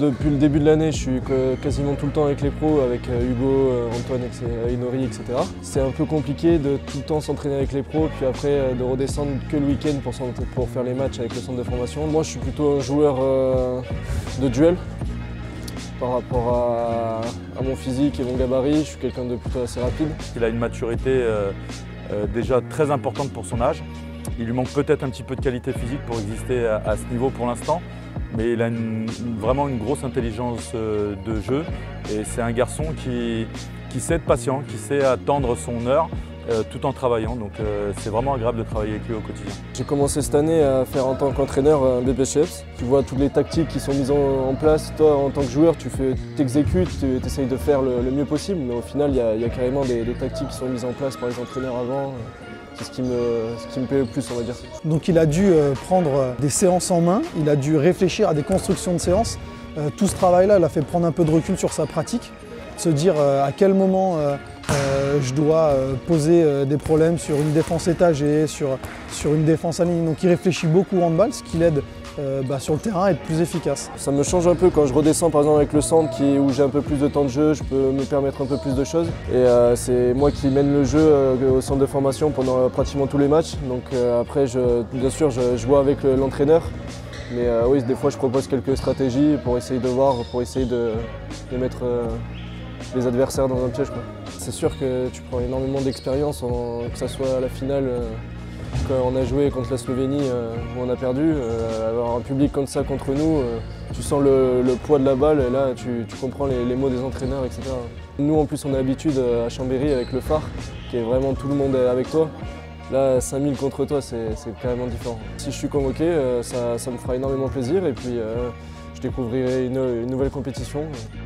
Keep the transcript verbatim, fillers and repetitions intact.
Depuis le début de l'année, je suis quasiment tout le temps avec les pros, avec Hugo, Antoine, Inori, et cetera. C'est un peu compliqué de tout le temps s'entraîner avec les pros, puis après de redescendre que le week-end pour, pour faire les matchs avec le centre de formation. Moi, je suis plutôt un joueur euh, de duel par rapport à, à mon physique et mon gabarit. Je suis quelqu'un de plutôt assez rapide. Il a une maturité euh, euh, déjà très importante pour son âge. Il lui manque peut-être un petit peu de qualité physique pour exister à, à ce niveau pour l'instant. Mais il a une, vraiment une grosse intelligence de jeu et c'est un garçon qui, qui sait être patient, qui sait attendre son heure euh, tout en travaillant. Donc euh, c'est vraiment agréable de travailler avec lui au quotidien. J'ai commencé cette année à faire en tant qu'entraîneur un B B C H. Tu vois toutes les tactiques qui sont mises en, en place. Toi, en tant que joueur, tu t'exécutes, tu essayes de faire le, le mieux possible. Mais au final, il y a, il y a carrément des, des tactiques qui sont mises en place par les entraîneurs avant. C'est ce qui, me, ce qui me plaît le plus, on va dire. Donc il a dû euh, prendre des séances en main, il a dû réfléchir à des constructions de séances. Euh, tout ce travail-là l'a fait prendre un peu de recul sur sa pratique, se dire euh, à quel moment euh, euh, je dois euh, poser euh, des problèmes sur une défense étagée, sur, sur une défense à ligne. Donc il réfléchit beaucoup au handball, ce qui l'aide euh, bah, sur le terrain à être plus efficace. Ça me change un peu quand je redescends par exemple avec le centre qui, où j'ai un peu plus de temps de jeu, je peux me permettre un peu plus de choses. Et euh, c'est moi qui mène le jeu euh, au centre de formation pendant euh, pratiquement tous les matchs. Donc euh, après, je, bien sûr, je, je vois avec l'entraîneur. Mais euh, oui, des fois, je propose quelques stratégies pour essayer de voir, pour essayer de, de mettre euh, les adversaires dans un piège. C'est sûr que tu prends énormément d'expérience, que ce soit à la finale, euh, quand on a joué contre la Slovénie euh, où on a perdu. Euh, avoir un public comme ça contre nous, euh, tu sens le, le poids de la balle et là tu, tu comprends les, les mots des entraîneurs, et cetera. Nous en plus on a l'habitude à Chambéry avec le phare, qui est vraiment tout le monde avec toi. Là, cinq mille contre toi, c'est carrément différent. Si je suis convoqué, euh, ça, ça me fera énormément plaisir et puis euh, je découvrirai une, une nouvelle compétition.